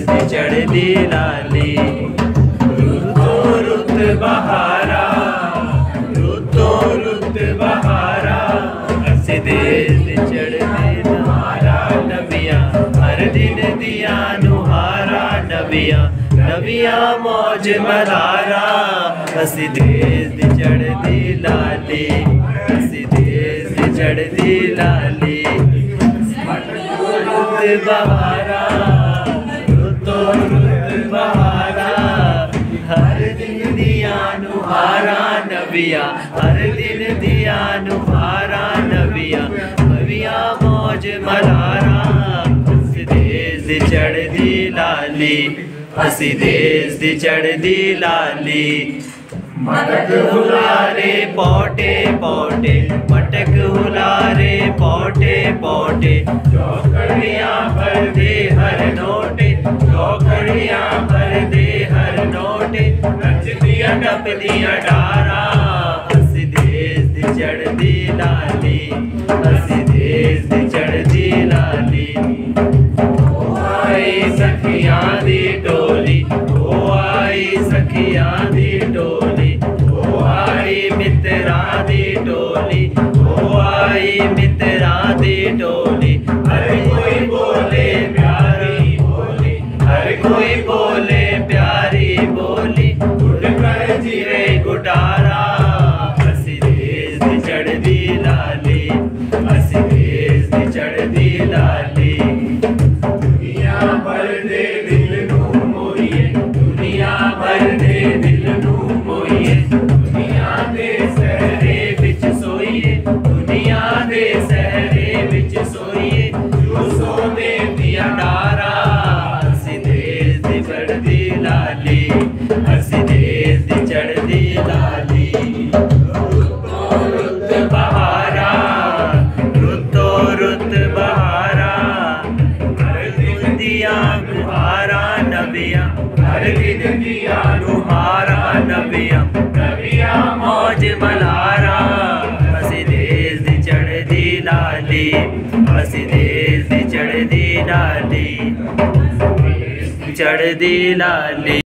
दी चढ़दी लाली। रुतो रुत बहारा, रुतो रुत बहारा, असी देश दी चढ़दी नहारा नबिया, हर दिन दिया नुहारा नबिया, नबिया मौज मल्हारा। असी देश दी चढ़दी लाली, असी देश दी चढ़दी लाली। रुत बहारा, रुतो रुत बहारा, हर दिन दिया नुहारा नबिया, हर दिन दिया नुहारा नबिया, नबिया मौज मल्हारा। असी देश दी चढ़दी लाली, असी देश दी चढ़दी लाली। मटक हुलारे पोटे पोटे, मटक हुलारे पोटे पोटे, चौकड़ियाँ भर दे हर नोटे, चौकड़ियाँ भर दे हर नोटे, नचदियाँ टपदियाँ डारा। असी देश दी चढ़दी लाली, असी देश दी चढ़दी लाली। ओ आई सखियां दी टोली, ओ आई सखियां दी टोली, ओ आई मित्रा दी टोली, ओ आई मित्रा दी टोली। हर कोई बोले प्यारी बोली, हर कोई बोले प्यारी बोली, उड़कर जीवे गुटारा। असी देश दी चढ़दी लाली, असी देश दी चढ़दी लाली। दुनिया भर दे दिल नू मोहिए, दुनिया भर दे दिल नू मोहिए, दुनिया दे सहरे विच सोइए, दुनिया दे सहरे विच सोइए, जो सोने दिया डारा। असी देश दी चढ़दी लाली, असी देश दी चढ़दी लाली। रुतो रुत बहारा, रुतो रुत बहारा, हर दिन दिया नुहारा नबिया, हर दिन दिया नुहारा नबिया, नबिया मौज मल्हारा। असी देश दी चढ़दी लाली, असी देश दी चढ़दी लाली, चढ़दी लाली।